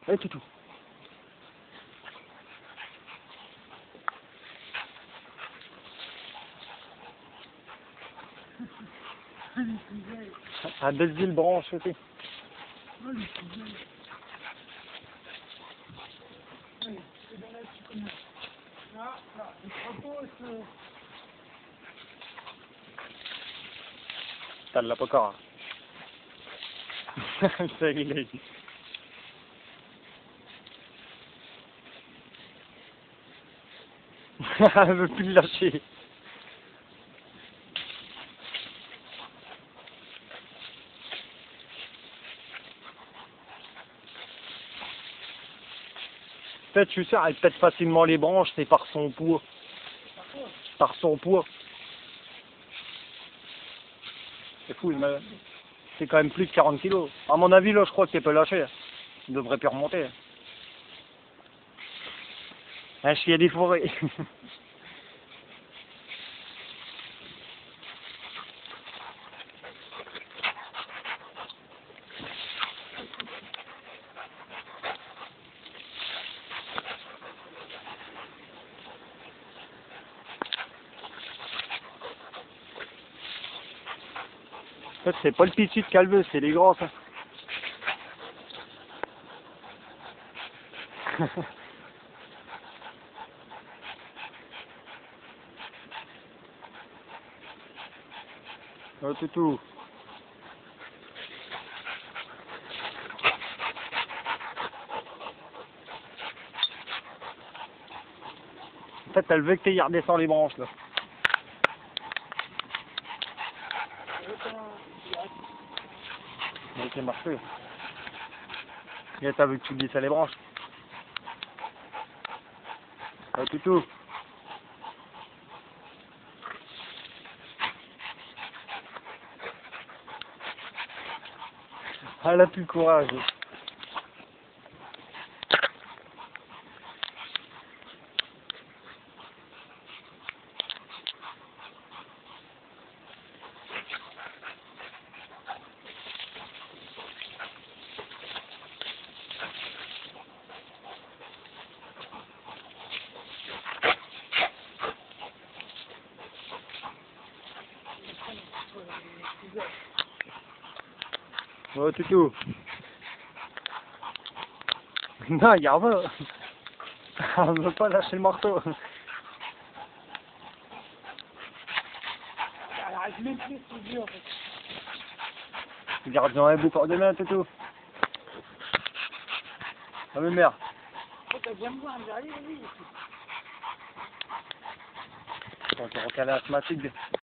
Allez, toutou. À Belleville branche aussi. T'as de la pocara. C'est réglé. Elle veut plus le lâcher. Peut-être, je suis sûr, elle pète facilement les branches, c'est par son poids. Par son poids. C'est fou, c'est quand même plus de 40 kilos. À mon avis, là, je crois qu'il peut lâcher. Il devrait plus remonter. Un chien des forêts. En fait, c'est pas le petit de calveux, c'est les gros, ça. Oh, toutou. En fait, elle veut que tu y redescends les branches, là. Ok, marché. Et t'as vu que tu glissais les branches. Oh, toutou. Elle a plus le courage. Oh, toutou. Non, il en veut. On ne veut pas lâcher le marteau. Elle arrête même plus ce vieux en fait. Tu gardes dans un bout pour demain, toutou. Ah, mais merde. Oh, t'as bien me voir, allez, vas-y. On va recaler asthmatique.